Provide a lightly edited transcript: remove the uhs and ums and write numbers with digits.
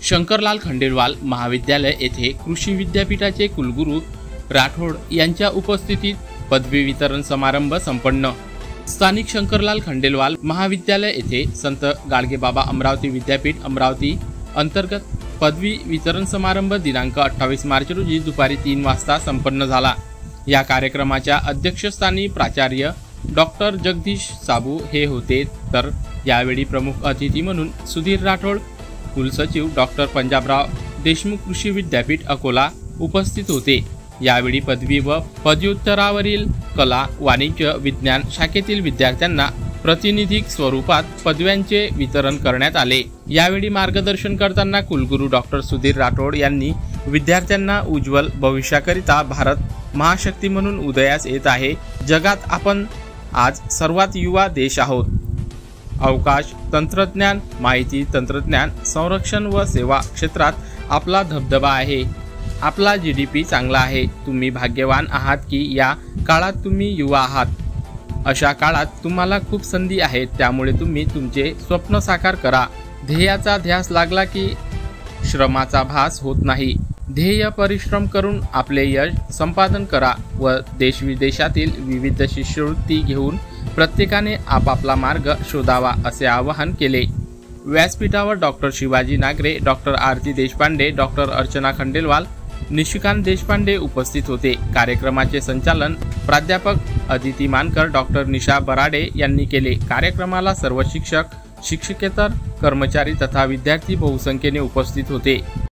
शंकरलाल खंडेलवाल महाविद्यालय येथे कृषी विद्यापीठाचे कुलगुरू राठोड यांच्या उपस्थितीत पदवी वितरण समारंभ संपन्न। स्थानिक शंकरलाल खंडेलवाल महाविद्यालय येथे संत गाडगेबाबा अमरावती विद्यापीठ अमरावती अंतर्गत पदवी वितरण समारंभ दिनांक 28 मार्च रोजी दुपारी 3 वाजता संपन्न झाला। या कार्यक्रमाच्या अध्यक्षस्थानी प्राचार्य डॉक्टर जगदीश साबू हे होते, तर यावेळी प्रमुख अतिथी म्हणून सुधीर राठोड, कुलसचिव डॉक्टर पंजाबराव देशमुख कृषी विद्यापीठ अकोला उपस्थित होते। यावेळी पदवी व पदव्युत्तरावरील कला, वाणिज्य, विज्ञान शाखेतील विद्यार्थ्यांना प्रातिनिधिक स्वरूपात पदव्यांचे वितरण करण्यात आले। यावेळी मार्गदर्शन करताना कुलगुरू डॉक्टर सुधीर राठोड यांनी विद्यार्थ्यांना उज्ज्वल भविष्याकरिता भारत महाशक्ती म्हणून उदयास येत आहे। जगात आपण आज सर्वात युवा देश आहोत। अवकाश, तंत्रज्ञान, माहिती तंत्रज्ञान, संरक्षण व सेवा क्षेत्रात आपला धबधबा आहे। आपला GDP चांगला आहे। तुम्ही भाग्यवान आहात की या काळात तुम्ही युवा आहात। अशा काळात तुम्हाला खूप संधी आहेत, त्यामुळे तुम्ही तुमचे स्वप्न साकार करा। ध्येयाचा ध्यास लागला की श्रमाचा भास होत नाही। ध्येय परिश्रम करून आपले यश संपादन करा व देश विदेशातील विविध शिष्यवृत्ती घेऊन प्रत्येकाने आपापला मार्ग शोधावा असे आवाहन केले। व्यासपीठावर doctor Shivaji Nagare, doctor Aarti Deshpande, doctor Archana Khandelwal, Nishikant Deshpande उपस्थित होते। कार्यक्रमाचे संचालन प्राध्यापक अदिती मानकर, डॉक्टर निशा बराडे यांनी केले। कार्यक्रमाला सर्व शिक्षक, शिक्षकेतर कर्मचारी तथा विद्यार्थी बहुसंख्येने उपस्थित होते।